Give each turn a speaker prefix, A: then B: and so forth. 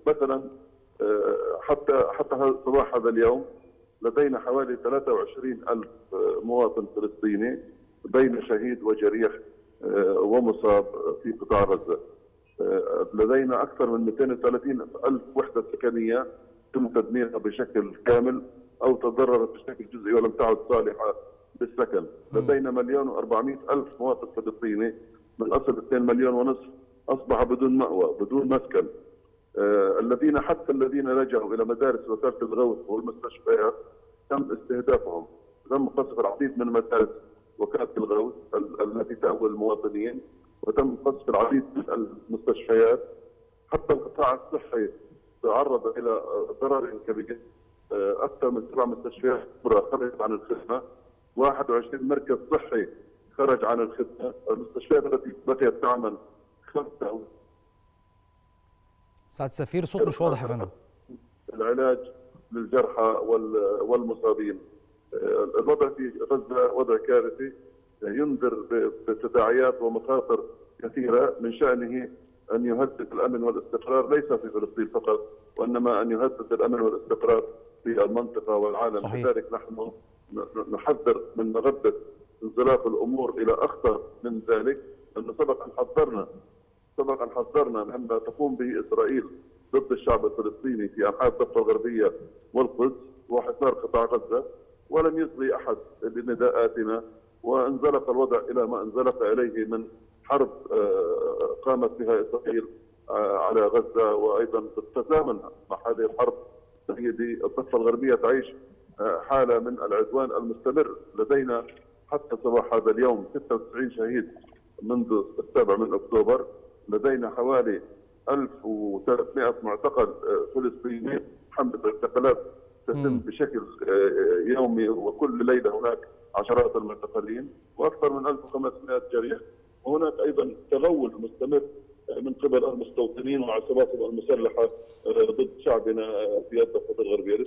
A: مثلا حتى صباح هذا اليوم لدينا حوالي 23,000 مواطن فلسطيني بين شهيد وجريح ومصاب في قطاع غزة. لدينا أكثر من 230,000 وحدة سكنية تم تدميرها بشكل كامل أو تضررت بشكل جزئي ولم تعد صالحة للسكن. لدينا 1,400,000 مواطن فلسطيني من أصل 2 مليون ونصف أصبح بدون مأوى بدون مسكن. الذين لجأوا إلى مدارس وزارة الغوث والمستشفيات تم استهدافهم، تم قصف العديد من مدارس وكالة الغوث التي تأوي المواطنين، وتم قصف العديد من المستشفيات. حتى القطاع الصحي تعرض إلى ضرر كبير. أكثر من 7 مستشفيات كبرى خرجت عن الخدمة، 21 مركز صحي خرج عن الخدمة، المستشفيات التي بقيت تعمل 5
B: سعادة السفير صوت مش واضح يا فندم.
A: العلاج للجرحى والمصابين. الوضع في غزة وضع كارثي ينذر بتداعيات ومخاطر كثيرة من شأنه أن يهدد الأمن والاستقرار ليس في فلسطين فقط، وإنما أن يهدد الأمن والاستقرار في المنطقة والعالم.
B: صحيح.
A: لذلك نحن نحذر من مغبة انزلاق الأمور إلى أخطر من ذلك، لأنه سبقا حذرنا مما تقوم به إسرائيل ضد الشعب الفلسطيني في أنحاء الضفة الغربية والقدس وحصار قطاع غزة، ولم يصغي أحد لنداءاتنا، وانزلق الوضع إلى ما انزلق إليه من حرب قامت بها إسرائيل على غزة. وأيضا بالتزامن مع هذه الحرب سيدي الضفة الغربية تعيش حالة من العدوان المستمر. لدينا حتى صباح هذا اليوم 96 شهيد منذ 7 من أكتوبر. لدينا حوالي 1300 معتقل فلسطيني. حملة الاعتقالات تتم بشكل يومي، وكل ليلة هناك عشرات المعتقلين، وأكثر من 1500 جريح. وهناك أيضا تغول مستمر من قبل المستوطنين وعصاباتهم المسلحة ضد شعبنا في الضفة الغربية.